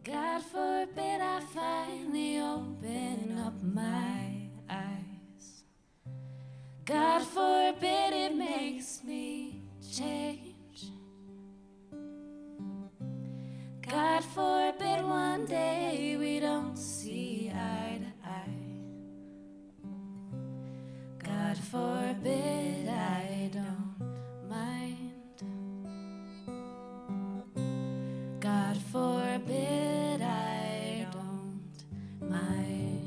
God forbid I finally open up my eyes. God forbid it makes me change. God forbid one day we don't see eye to eye. God forbid I don't mind. God forbid I don't mind.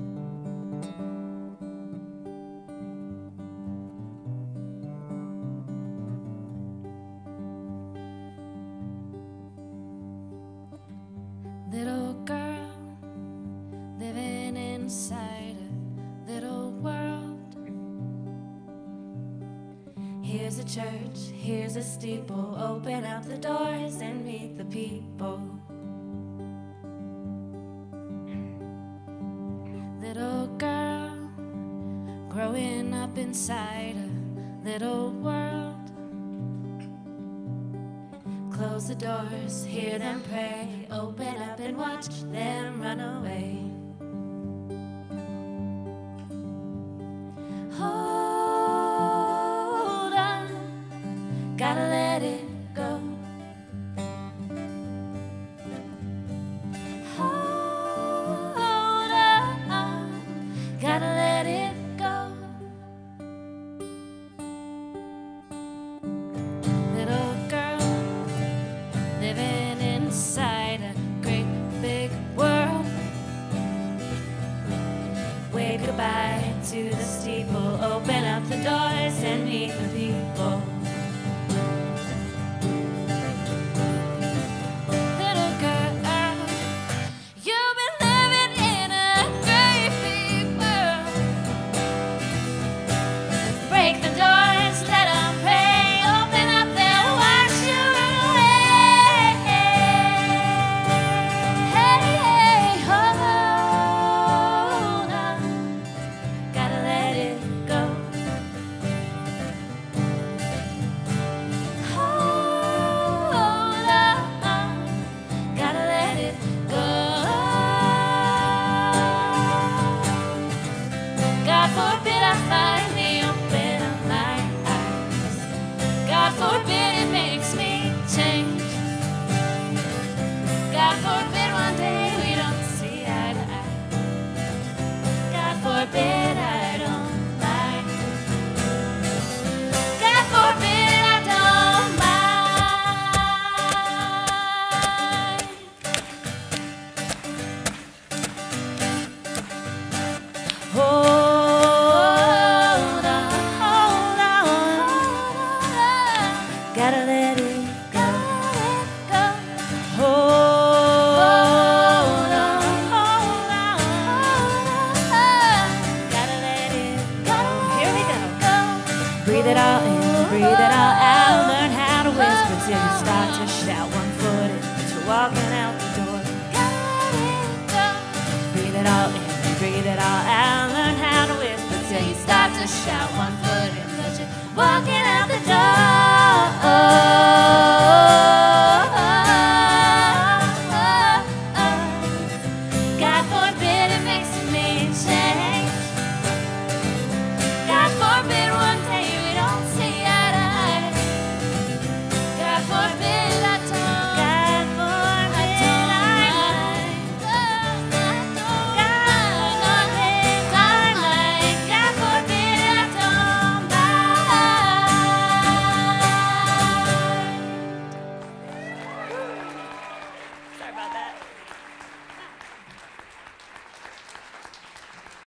Little girl living inside a little world. Here's a church, here's a steeple. Open up the doors and meet the people. Little girl growing up inside a little world. Close the doors, hear them pray. Open up and watch them run away. Hold on, gotta let it go. Hold on, gotta let it go. Little girl living inside a great big world. Wave goodbye to the steeple. Open up the doors and meet the people. Little girl, you've been living in a great big world. Break the doors, let them pray. Open up, they'll wash you away. Hey, hold on, gotta let it go. Hold on, gotta let it go. God forbid I finally open up my eyes. God forbid it makes me change. God forbid one day we don't see eye to eye. God forbid I don't mind. God forbid I don't mind. Hold on, gotta let it go. Hold on, gotta let it go. Here we go. Breathe it all in, breathe it all out. Learn how to whisper till you start to shout. One foot in, but you're walking out the door. Breathe it all in, breathe it all out. Learn how to whisper till you start to shout. One foot in, but you're walking out the door.